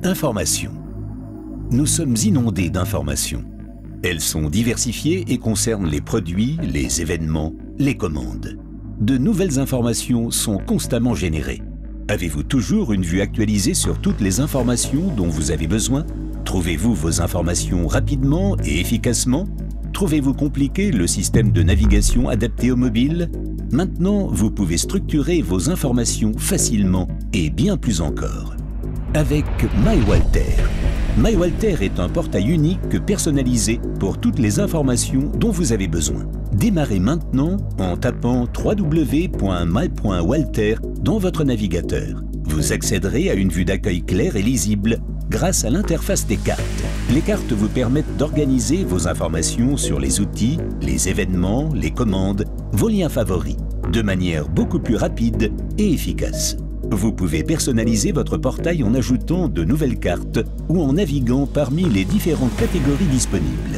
Information. Nous sommes inondés d'informations. Elles sont diversifiées et concernent les produits, les événements, les commandes. De nouvelles informations sont constamment générées. Avez-vous toujours une vue actualisée sur toutes les informations dont vous avez besoin? Trouvez-vous vos informations rapidement et efficacement? Trouvez-vous compliqué le système de navigation adapté au mobile? Maintenant, vous pouvez structurer vos informations facilement et bien plus encore. Avec MyWalter. MyWalter est un portail unique personnalisé pour toutes les informations dont vous avez besoin. Démarrez maintenant en tapant www.my.walter dans votre navigateur. Vous accéderez à une vue d'accueil claire et lisible grâce à l'interface des cartes. Les cartes vous permettent d'organiser vos informations sur les outils, les événements, les commandes, vos liens favoris, de manière beaucoup plus rapide et efficace. Vous pouvez personnaliser votre portail en ajoutant de nouvelles cartes ou en naviguant parmi les différentes catégories disponibles.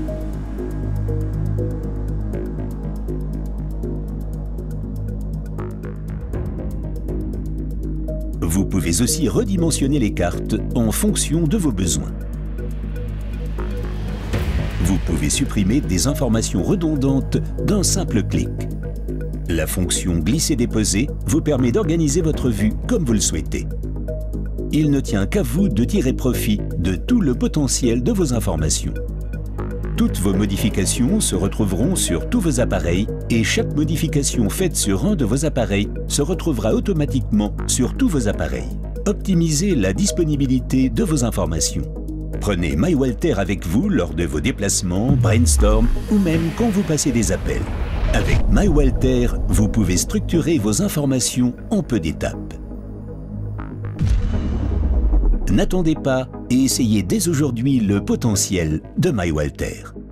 Vous pouvez aussi redimensionner les cartes en fonction de vos besoins. Vous pouvez supprimer des informations redondantes d'un simple clic. La fonction glisser-déposer vous permet d'organiser votre vue comme vous le souhaitez. Il ne tient qu'à vous de tirer profit de tout le potentiel de vos informations. Toutes vos modifications se retrouveront sur tous vos appareils et chaque modification faite sur un de vos appareils se retrouvera automatiquement sur tous vos appareils. Optimisez la disponibilité de vos informations. Prenez MyWalter avec vous lors de vos déplacements, brainstorm ou même quand vous passez des appels. Avec MyWalter, vous pouvez structurer vos informations en peu d'étapes. N'attendez pas et essayez dès aujourd'hui le potentiel de MyWalter.